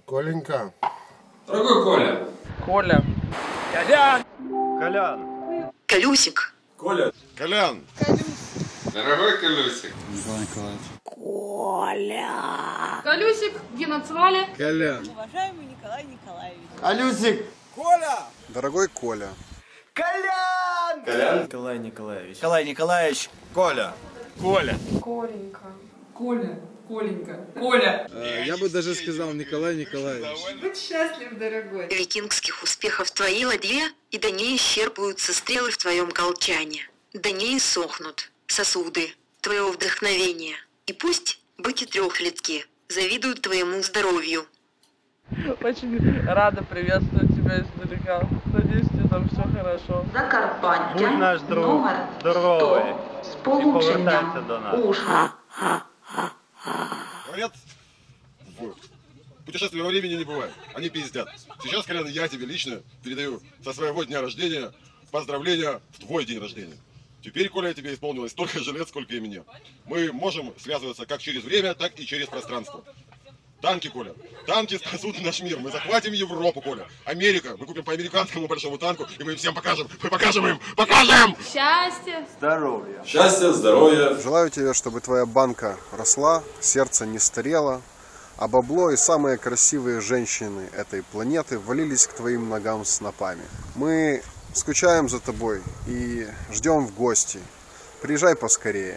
Коленька. Дорогой Коля. Коля. Колян. Колян. Колюсик. Коля. Колян. Дорогой Колюсик. Николай Николаевич. Коля. Колюсик, где назвали? Колян. Уважаемый Николай Николаевич. Колюсик. Коля. Дорогой Коля. Колян. Колян. Николай Николаевич. Николай Николаевич. Коля. Коля. Коленька. Коля. Коленька. Коля. Я бы даже сказал Николай Николаевич. Будь счастлив, дорогой. Викингских успехов в твоей ладье, и до ней исчерпываются стрелы в твоем колчане. До ней сохнут сосуды твоего вдохновения. И пусть быки трехлетки завидуют твоему здоровью. Очень рада приветствовать тебя издалека. Надеюсь, тебе там все хорошо. Закарпаття. Будь наш друг Номер здоровий 100. і повертайся до нас. Ужгород. Говорят, путешествия во времени не бывает. Они пиздят. Сейчас, Колян, я тебе лично передаю со своего дня рождения поздравления в твой день рождения. Теперь, Коля, тебе исполнилось столько же лет, сколько и мне. Мы можем связываться как через время, так и через пространство. Танки, Коля. Танки спасут наш мир. Мы захватим Европу, Коля. Америка. Мы купим по американскому большому танку, и мы им всем покажем. Мы покажем им. Покажем! Счастья. Здоровья. Счастья, здоровья. Желаю тебе, чтобы твоя банка росла, сердце не старело, а бабло и самые красивые женщины этой планеты валились к твоим ногам снопами. Мы скучаем за тобой и ждем в гости. Приезжай поскорее.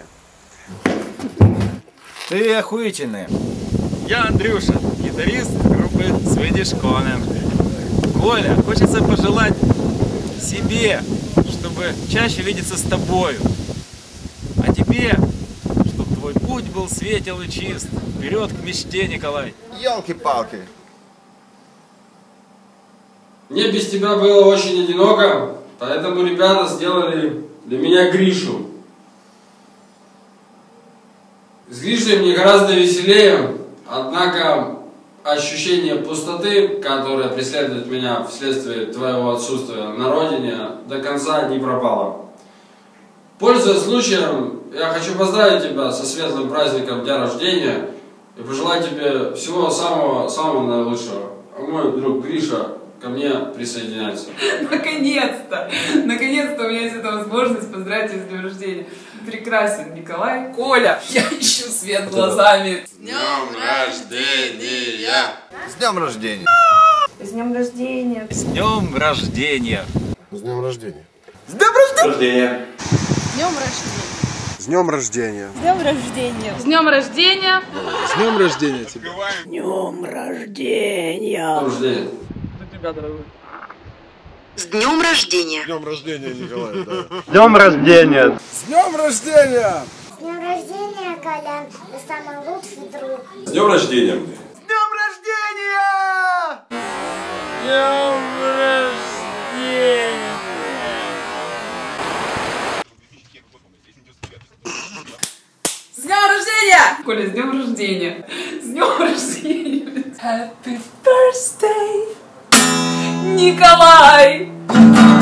Ты охуительный. Я Андрюша, гитарист группы Swedish Conan. Коля, хочется пожелать себе, чтобы чаще видеться с тобою. А тебе, чтобы твой путь был светел и чист. Вперед к мечте, Николай. Ёлки-палки. Мне без тебя было очень одиноко, поэтому ребята сделали для меня Гришу. С Гришей мне гораздо веселее, однако ощущение пустоты, которое преследует меня вследствие твоего отсутствия на родине, до конца не пропало. Пользуясь случаем, я хочу поздравить тебя со светлым праздником дня рождения и пожелать тебе всего самого наилучшего. А мой друг Гриша ко мне присоединяется. Наконец-то! Наконец-то у меня есть эта возможность поздравить тебя с днем рождения. Прекрасен Николай. Коля, я ищу свет глазами. С днем рождения! С днем рождения. С днем рождения. С днем рождения! С днем рождения. С днем рождения. С днем рождения. С днем рождения. С днем рождения. С днем рождения. С днем рождения тебе. С днем рождения. С днем рождения! За тебя, дорогой. С днем рождения. С днем рождения, Николай. Да. С днем рождения. С днем рождения! С днем рождения, Колян, ты самый лучший друг. С днем рождения! С днем рождения! С днем рождения! Коля, с днем рождения! С днем рождения! Happy birthday, Николай!